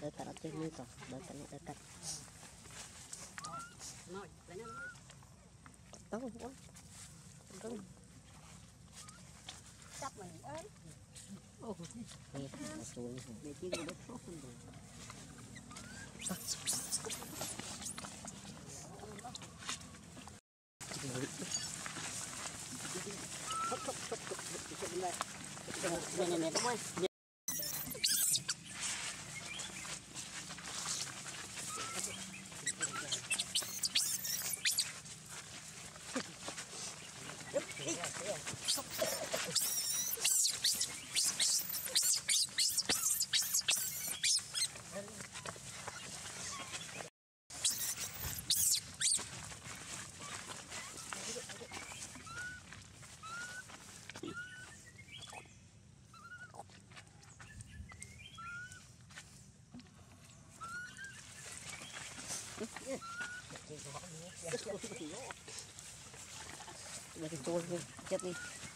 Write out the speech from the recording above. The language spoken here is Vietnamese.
đỡ cắt ở trên như còn đỡ cắt tao không có Chấp mình ơi. nè xuống để chứ nó sốt hơn rồi nè đúng không Bây giờ trôi chết đi